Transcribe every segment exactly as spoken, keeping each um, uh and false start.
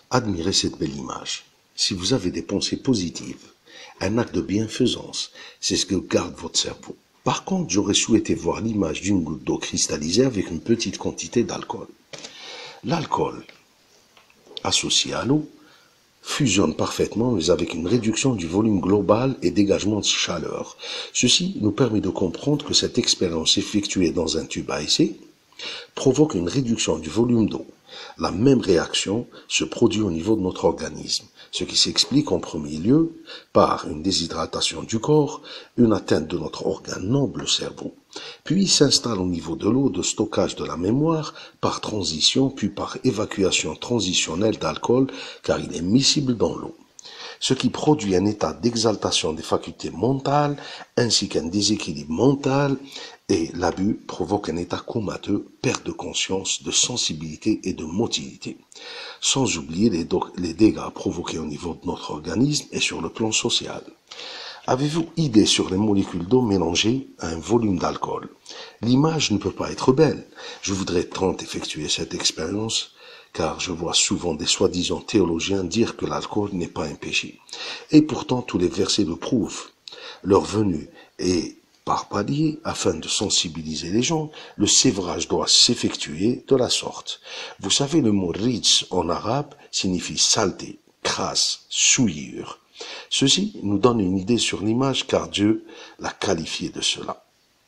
Admirez cette belle image. Si vous avez des pensées positives, un acte de bienfaisance, c'est ce que garde votre cerveau. Par contre, j'aurais souhaité voir l'image d'une goutte d'eau cristallisée avec une petite quantité d'alcool. L'alcool, associé à l'eau, fusionne parfaitement mais avec une réduction du volume global et dégagement de chaleur. Ceci nous permet de comprendre que cette expérience effectuée dans un tube à essai provoque une réduction du volume d'eau. La même réaction se produit au niveau de notre organisme, ce qui s'explique en premier lieu par une déshydratation du corps, une atteinte de notre organe noble, le cerveau, puis s'installe au niveau de l'eau de stockage de la mémoire par transition, puis par évacuation transitionnelle d'alcool, car il est miscible dans l'eau, ce qui produit un état d'exaltation des facultés mentales ainsi qu'un déséquilibre mental, et l'abus provoque un état comateux, perte de conscience, de sensibilité et de motilité, sans oublier les, les dégâts provoqués au niveau de notre organisme et sur le plan social. Avez-vous idée sur les molécules d'eau mélangées à un volume d'alcool? L'image ne peut pas être belle. Je voudrais tant effectuer cette expérience, car je vois souvent des soi-disant théologiens dire que l'alcool n'est pas un péché. Et pourtant tous les versets le prouvent. Leur venue est par palier, afin de sensibiliser les gens, le sévrage doit s'effectuer de la sorte. Vous savez, le mot rijs en arabe signifie saleté, crasse, souillure. Ceci nous donne une idée sur l'image car Dieu l'a qualifié de cela.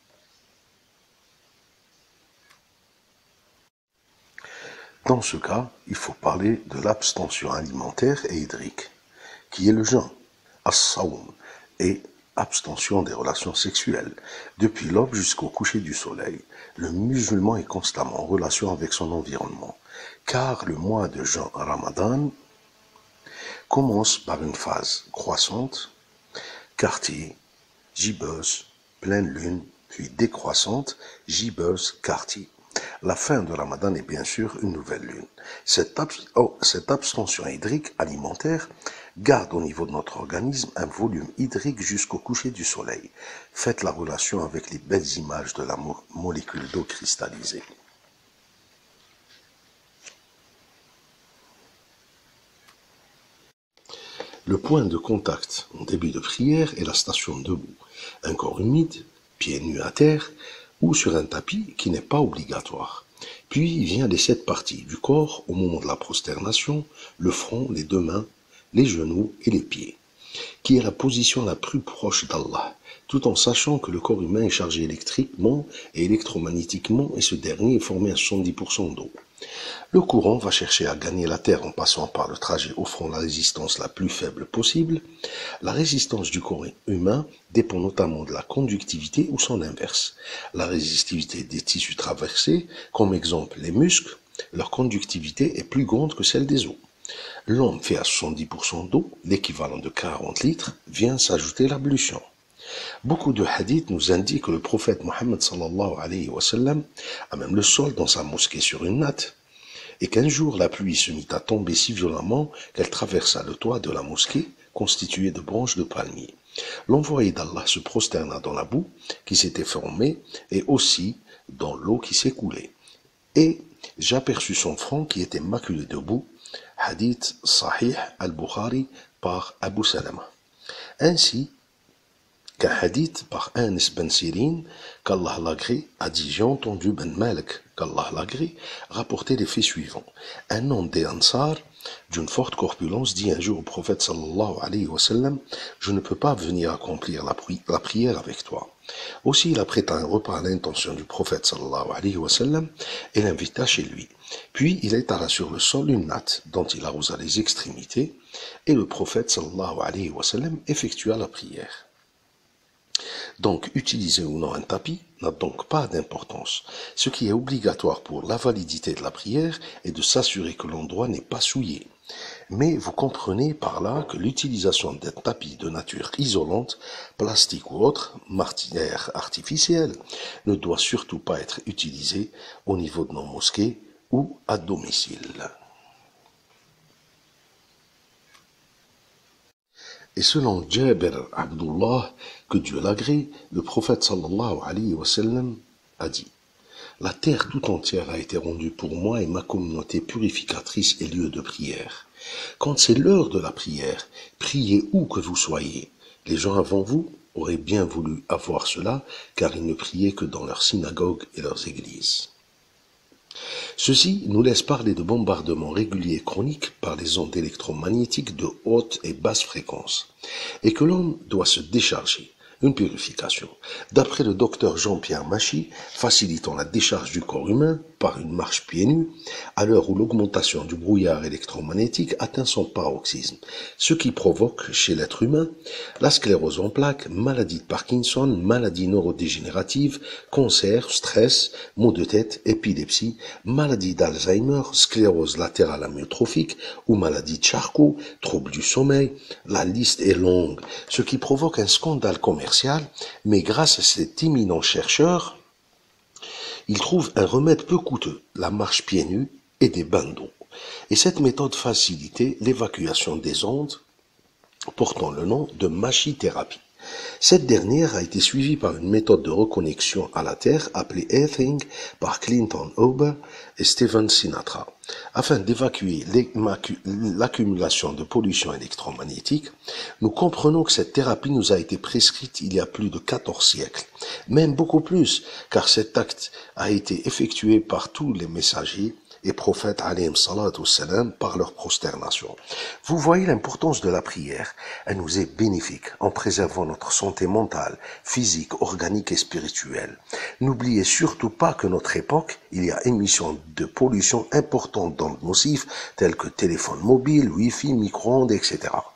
Dans ce cas, il faut parler de l'abstention alimentaire et hydrique, qui est le jeûne, as-sawm, et abstention des relations sexuelles. Depuis l'aube jusqu'au coucher du soleil, le musulman est constamment en relation avec son environnement, car le mois de jeûne Ramadan commence par une phase croissante, quartier, gibbeuse, pleine lune, puis décroissante, gibbeuse, quartier. La fin de Ramadan est bien sûr une nouvelle lune. Cette, abs oh, cette abstention hydrique alimentaire garde au niveau de notre organisme un volume hydrique jusqu'au coucher du soleil. Faites la relation avec les belles images de la mo molécule d'eau cristallisée. Le point de contact en début de prière est la station debout, un corps humide, pieds nus à terre, ou sur un tapis qui n'est pas obligatoire. Puis vient les sept parties du corps au moment de la prosternation, le front, les deux mains, les genoux et les pieds, qui est la position la plus proche d'Allah, tout en sachant que le corps humain est chargé électriquement et électromagnétiquement et ce dernier est formé à soixante-dix pour cent d'eau. Le courant va chercher à gagner la Terre en passant par le trajet offrant la résistance la plus faible possible. La résistance du corps humain dépend notamment de la conductivité ou son inverse. La résistivité des tissus traversés, comme exemple les muscles, leur conductivité est plus grande que celle des os. L'homme fait à soixante-dix pour cent d'eau, l'équivalent de quarante litres, vient s'ajouter l'ablution. Beaucoup de hadiths nous indiquent que le prophète Mohammed sallallahu alayhi wa sallam a même le sol dans sa mosquée sur une natte, et qu'un jour la pluie se mit à tomber si violemment qu'elle traversa le toit de la mosquée constituée de branches de palmier. L'envoyé d'Allah se prosterna dans la boue qui s'était formée et aussi dans l'eau qui s'écoulait. Et j'aperçus son front qui était maculé de boue. Hadith Sahih al-Bukhari par Abu Salama. Ainsi qu'un hadith par Anas ben Sirin, qu'Allah l'agrée, a dit: j'ai entendu Ben Malik, qu'Allah l'agrée, rapporter les faits suivants. Un homme des Ansar, d'une forte corpulence, dit un jour au prophète sallallahu alayhi wa sallam: je ne peux pas venir accomplir la, pri la prière avec toi. Aussi il apprêta un repas à l'intention du prophète sallallahu alayhi wa sallam et l'invita chez lui. Puis il étala sur le sol une natte dont il arrosa les extrémités et le prophète sallallahu alayhi wa sallam effectua la prière. Donc, utiliser ou non un tapis n'a donc pas d'importance. Ce qui est obligatoire pour la validité de la prière est de s'assurer que l'endroit n'est pas souillé. Mais vous comprenez par là que l'utilisation d'un tapis de nature isolante, plastique ou autre, martinière artificielle, ne doit surtout pas être utilisée au niveau de nos mosquées ou à domicile. Et selon Jabir Abdullah, que Dieu l'agrée, le prophète sallallahu alayhi wa sallam a dit: La terre tout entière a été rendue pour moi et ma communauté purificatrice et lieu de prière. Quand c'est l'heure de la prière, priez où que vous soyez. Les gens avant vous auraient bien voulu avoir cela, car ils ne priaient que dans leurs synagogues et leurs églises. Ceci nous laisse parler de bombardements réguliers et chroniques par les ondes électromagnétiques de haute et basse fréquence, et que l'homme doit se décharger. Une purification. D'après le docteur Jean-Pierre Machy, facilitant la décharge du corps humain par une marche pieds nus, à l'heure où l'augmentation du brouillard électromagnétique atteint son paroxysme, ce qui provoque chez l'être humain la sclérose en plaques, maladie de Parkinson, maladie neurodégénérative, cancer, stress, maux de tête, épilepsie, maladie d'Alzheimer, sclérose latérale amyotrophique ou maladie de Charcot, troubles du sommeil. La liste est longue, ce qui provoque un scandale commercial. Mais grâce à cet éminent chercheur, il trouve un remède peu coûteux, la marche pieds nus et des bains d'eau. Et cette méthode facilitait l'évacuation des ondes portant le nom de machithérapie. Cette dernière a été suivie par une méthode de reconnexion à la Terre appelée Earthing par Clinton Ober et Stephen Sinatra. Afin d'évacuer l'accumulation de pollution électromagnétique, nous comprenons que cette thérapie nous a été prescrite il y a plus de quatorze siècles, même beaucoup plus, car cet acte a été effectué par tous les messagers et prophètes alayhim salatu wassalam par leur prosternation. Vous voyez l'importance de la prière. Elle nous est bénéfique en préservant notre santé mentale, physique, organique et spirituelle. N'oubliez surtout pas que notre époque, il y a émission de pollution importante dans le nocif, tels que téléphone mobile, wifi, micro-ondes, et cetera.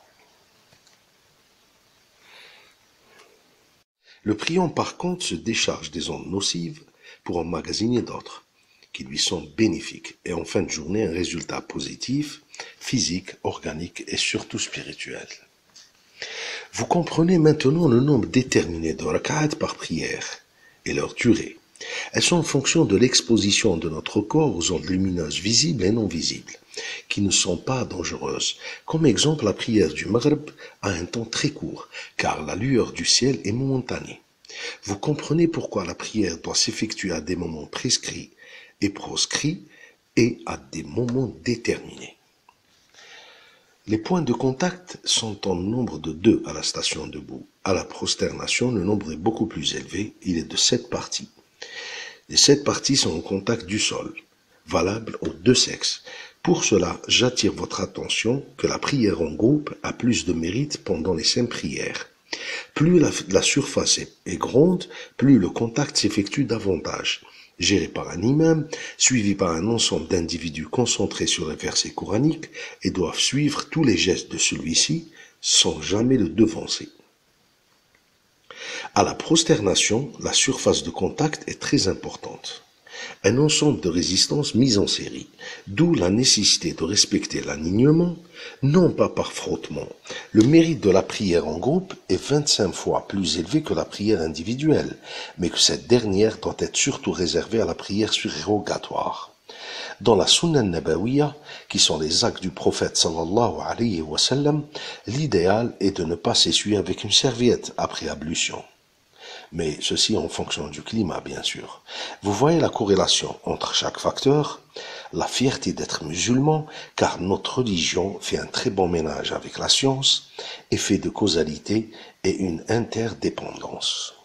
Le priant par contre se décharge des ondes nocives pour emmagasiner d'autres qui lui sont bénéfiques et en fin de journée un résultat positif, physique, organique et surtout spirituel. Vous comprenez maintenant le nombre déterminé de rak'at par prière et leur durée. Elles sont en fonction de l'exposition de notre corps aux ondes lumineuses visibles et non visibles, qui ne sont pas dangereuses. Comme exemple, la prière du Maghreb a un temps très court, car la lueur du ciel est momentanée. Vous comprenez pourquoi la prière doit s'effectuer à des moments prescrits et proscrits et à des moments déterminés. Les points de contact sont en nombre de deux à la station debout. À la prosternation, le nombre est beaucoup plus élevé, il est de sept parties. Les sept parties sont au contact du sol, valables aux deux sexes. Pour cela, j'attire votre attention que la prière en groupe a plus de mérite pendant les cinq prières. Plus la, la surface est, est grande, plus le contact s'effectue davantage. Géré par un imam, suivi par un ensemble d'individus concentrés sur les versets coraniques et doivent suivre tous les gestes de celui-ci sans jamais le devancer. À la prosternation, la surface de contact est très importante. Un ensemble de résistances mises en série, d'où la nécessité de respecter l'alignement, non pas par frottement. Le mérite de la prière en groupe est vingt-cinq fois plus élevé que la prière individuelle, mais que cette dernière doit être surtout réservée à la prière surrogatoire. Dans la Sunna Nabawiya, qui sont les actes du prophète sallallahu alayhi wa sallam, l'idéal est de ne pas s'essuyer avec une serviette après ablution. Mais ceci en fonction du climat, bien sûr. Vous voyez la corrélation entre chaque facteur, la fierté d'être musulman, car notre religion fait un très bon ménage avec la science, effet de causalité et une interdépendance.